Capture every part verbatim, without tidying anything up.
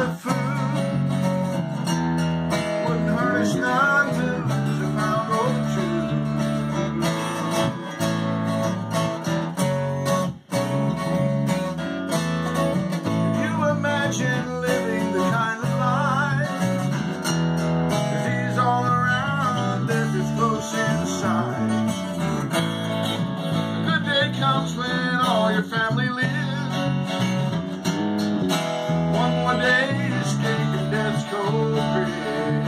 with food. Wouldn't hurt us none to lose a pound or two. Can you imagine living the kind of life? Disease all around, death is close in sight. A good day comes when all your family lives. One more day to escape in death's cold grave.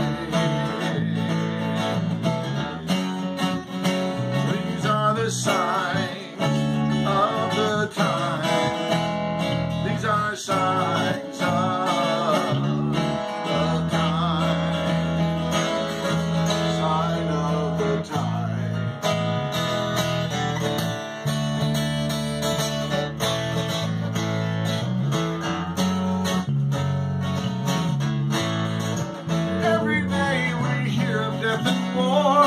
These are the signs of the time. These are signs of the time. Sign of the time. Every day we hear of death and war.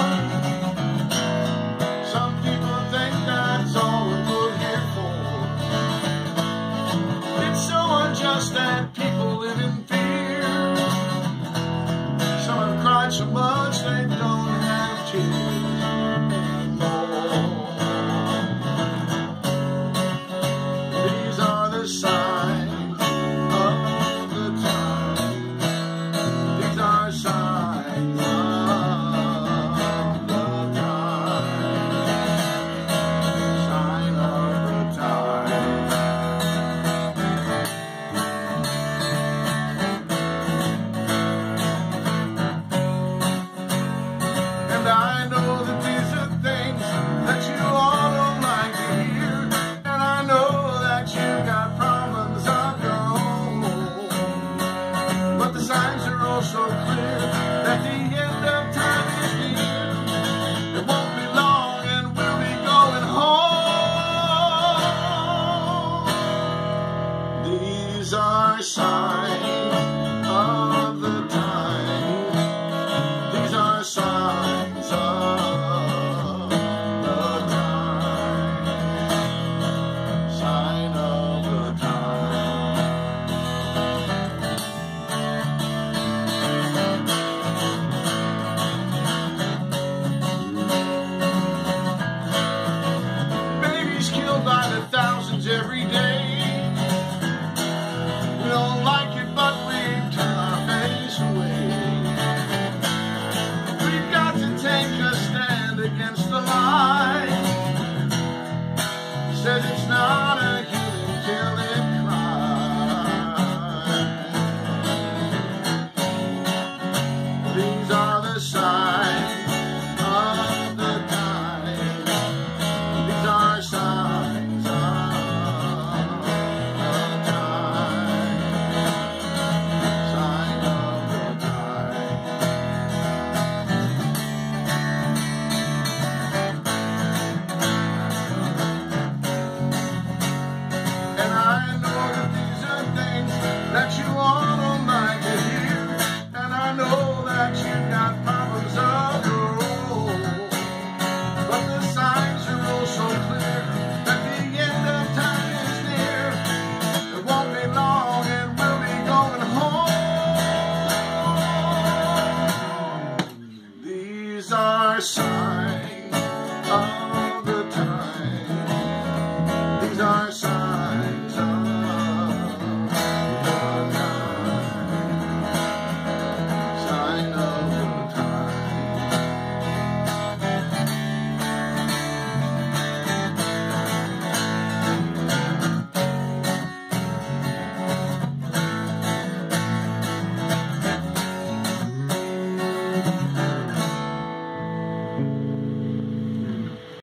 Some people think that's all we're put here for. It's so unjust that people live in fear. Some have cried so much they don't have tears anymore. These are the signs of the time. These are signs of the time. Sign of the time. And I know that these are things that you all don't like to hear. And I know that you got problems of your own. But the signs are also clear that the end of time is near. It won't be long and we'll be going home. These are signs of the time. These are signs of the time. Sign of the time. Babies killed by the thousands every day. We don't like it, but we turn our face away. We've got to take a stand against the lie. Says it's not a human till it cries. These are the signs of the time. These are signs of the time. Sign of the time. And I know that these are things that you all don't like to hear. And I know that you've got problems of your own. But the signs are all so clear that the end of time is near. It won't be long and we'll be going home. These are signs of